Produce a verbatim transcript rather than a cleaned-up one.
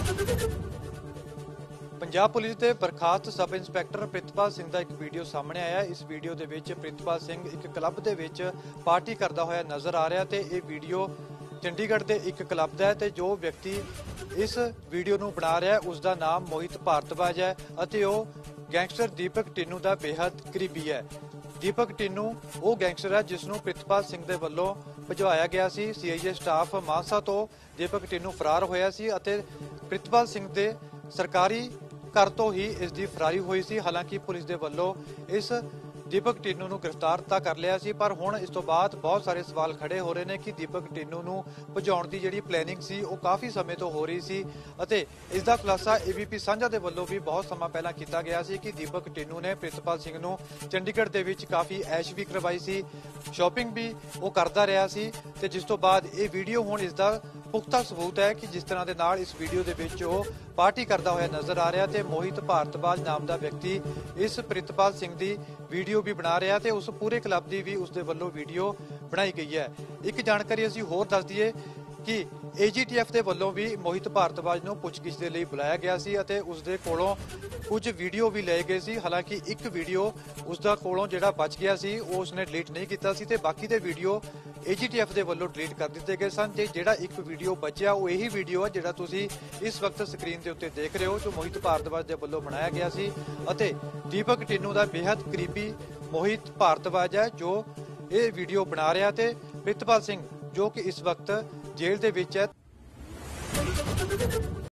Punjab police के बर्खास्त sub inspector Pritpal Singh का एक वीडियो सामने आया। इस वीडियो के विच प्रितपाल सिंह एक क्लब के विच पार्टी करता हुआ नज़र आ रहा है। ये वीडियो चंडीगढ़ के एक क्लब का है। जो व्यक्ति इस वीडियो को बना रहा है उसका नाम मोहित भारद्वाज है और वो गैंगस्टर दीपक टिन्नू का बेहद करीबी है। दीपक टिन्नू वो गैंगस्टर है जिसनों प्रितपाल सिंह के वलों भजवाया गया सी। सी आई ए स्टाफ मानसा तो दीपक टिन्नू फरार होया सी अते प्रितपाल सिंह के सरकारी घर तो ही इसकी फरारी हुई सी। हालांकि पुलिस के वलों इस दीपक टिन्नू नूं गिरफ्तार तो कर लिया सी, पर हुण इस तो बाद बहुत सारे सवाल खड़े हो रहे हैं कि दीपक टिन्नू नूं भजाउण की जिहड़ी प्लैनिंग सी वो काफ़ी समय तो हो रही सी अते इसका खुलासा ए बी पी सांझा के वलों भी बहुत समा पहला किया गया सी कि दीपक टिन्नू ने प्रितपाल सिंह नूं चंडीगढ़ दे विच काफ़ी ऐश भी करवाई सी, शॉपिंग भी वो करता रहा सी ते जिस तो बाद ये वीडियो हुण इसका पुख्ता सबूत है कि जिस तरह के नाल इस वीडियो के विच वो पार्टी करता हुआ नजर आ रहा है। मोहित भारद्वाज नाम का व्यक्ति इस प्रितपाल सिंह की वीडियो भी बना रहा है। उस पूरे क्लब की भी उसके वलों वीडियो बनाई गई है। एक जानकारी असीं होर दस दईए कि ए जी टी एफ के वलों भी मोहित भारद्वाज नूं पुछगिछ के लिए बुलाया गया सी अते उसदे कोलों कुछ वीडियो भी लए गए सी। हालांकि एक वीडियो उसका कोलों जिहड़ा बच गया सी वो उसने डिलीट नहीं किया सी ते बाकी दे वीडियो ए जी टी एफ के वलों डिलीट कर दिए गए सन। ते जिहड़ा एक वीडियो बचिया वो यही वीडियो है जिहड़ा तुसीं इस वक्त स्क्रीन के उत्ते देख रहे हो, जो मोहित भारद्वाज के वलों बनाया गया सी अते दीपक टिन्नू का बेहद करीबी मोहित भारद्वाज है जो ये वीडियो बना रहा है। प्रितपाल सिंह जो कि इस वक्त जेल दे विच है।